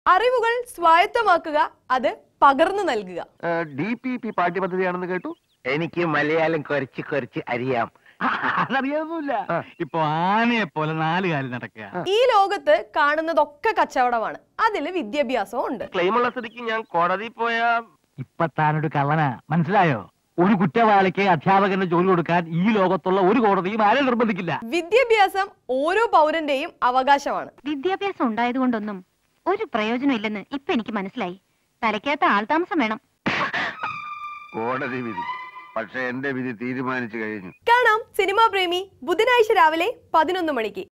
അറിവുകൾ സ്വായത്തമാക്കുക, അത് പകർന്നു നൽകുക. DPP പാഠ്യപദ്ധതിയാണെന്ന് കേട്ടു. എനിക്ക് മലയാളം കുറച്ച് കുറച്ച് അറിയാം. അതറിയാവുന്നില്ല. ഇപ്പൊ ആനയെ പോലെ 4 കാലിൽ നടക്കുക. ഈ ലോകത്ത് കാണുന്നതൊക്കെ കച്ചവടമാണ്, അതിൽ വിദ്യാഭ്യാസവും ഉണ്ട്. ക്ലെയിമുള്ള സ്ഥിതിക്ക് ഞാൻ കോടതി പോയാ ഇപ്പൊ താനൊരു കള്ളനാ, മനസ്സിലായോ? ഒരു കുറ്റവാളിക്ക് അധ്യാപകന് ജോലി കൊടുക്കാൻ ഈ ലോകത്തുള്ള ഒരു കോടതിയും ആരും നിർബന്ധിക്കില്ല. വിദ്യാഭ്യാസം ഓരോ പൗരന്റെയും അവകാശമാണ്. വിദ്യാഭ്യാസം ഉണ്ടായതുകൊണ്ടൊന്നും ഒരു പ്രയോജനം ഇല്ലെന്ന് ഇപ്പൊ എനിക്ക് മനസ്സിലായി. തലയ്ക്കകത്ത് ആൾതാമസം വേണം. കോടതി വിധി, പക്ഷെ എന്റെ വിധി തീരുമാനിച്ചു കഴിഞ്ഞു. കാണാം സിനിമാ പ്രേമി ബുധനാഴ്ച രാവിലെ 11 മണിക്ക്.